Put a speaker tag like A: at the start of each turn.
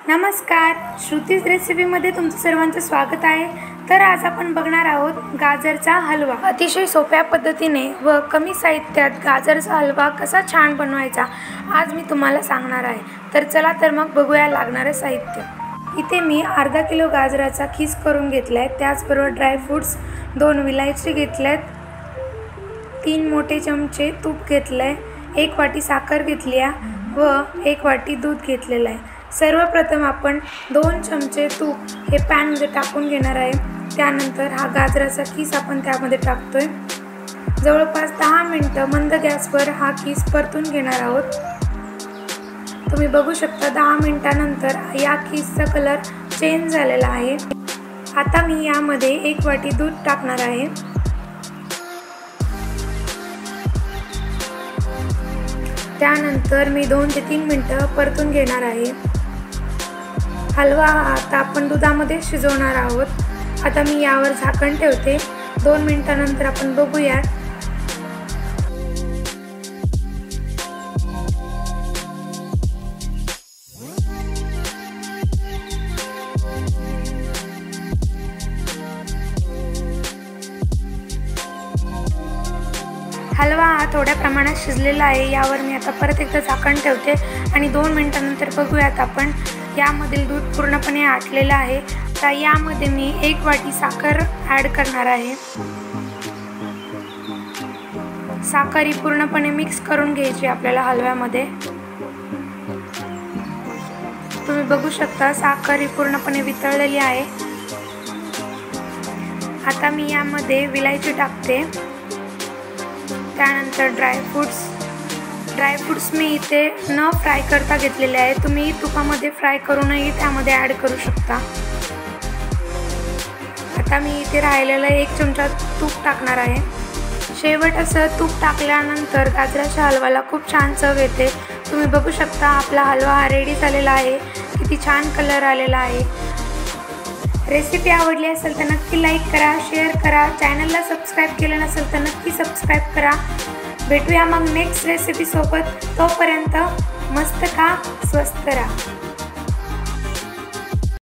A: नमस्कार, श्रुतीज रेसिपीमध्ये तुमचं सर्वांचं स्वागत आहे। तर आज आपण बघणार आहोत गाजरचा हलवा। अतिशय सोप्या पद्धतीने व कमी साहित्यात गाजरचा हलवा कसा छान बनवायचा आज मी तुम्हाला सांगणार आहे। तर चला तर मग बघूया लागणारे साहित्य। इथे मी अर्धा किलो गाजराचा खीस करून घेतलाय, त्याचबरोबर ड्रायफ्रूट्स 2 विलायची घेतल्यात, 3 मोठे चमचे तूप घेतलंय, 1 वाटी साखर घेतली व 1 वाटी दूध घेतलेलं आहे। सर्वप्रथम आपण 2 चमचे तूप हे पॅन मध्ये टाकून घेणार आहे। त्यानंतर हा गाजराचा खीस आपण त्यामध्ये टाकतोय। जवळपास 10 मिनिटं मंद गॅसवर हा खीस परतून घेणार आहोत। तुम्ही बघू शकता 10 मिनिटांनंतर या खीसचा कलर चेंज झालेला आहे। आता मी यामध्ये 1 वाटी दूध टाकणार आहे। त्यानंतर मी 2 ते 3 मिनिटं परतून घेणार आहे। हलवा आता आपण दुधामध्ये शिजवणार आहोत। आता मी यावर झाकण ठेवते। 2 मिनिटांनंतर आपण बघूया। हलवा हा थोड्या प्रमाणात शिजलेला आहे। यावर मी आता परत एकदा झाकण ठेवते आणि 2 मिनिटांनंतर बघूयात आपण यामधील दूध पूर्णपणे आटलेलं आहे। तर यामध्ये मी 1 वाटी साखर ॲड करणार आहे। साखर ही पूर्णपणे मिक्स करून घ्यायची आपल्याला हलव्यामध्ये। तुम्ही बघू शकता साखर ही पूर्णपणे वितळलेली आहे। आता मी यामध्ये विलायची टाकते। त्यानंतर ड्रायफ्रूट्स मी इथे न फ्राय करता घेतलेले आहे। तुम्ही तुपामध्ये फ्राय करूनही त्यामध्ये ॲड करू शकता। आता मी इथे राहिलेलं 1 चमचा तूप टाकणार आहे। शेवट असं तूप टाकल्यानंतर गाजराच्या हलव्याला खूप छान चव येते। तुम्ही बघू शकता आपला हलवा हा रेडी झालेला आहे। किती छान कलर आलेला आहे। रेसिपी आवडली असेल तर नक्की लाईक करा, शेअर करा। चॅनलला सबस्क्राईब केलं नसेल तर नक्की सबस्क्राईब करा। भेटूया मग नेक्स्ट रेसिपी सोबत। तोपर्यंत मस्त खा, स्वस्त राहा।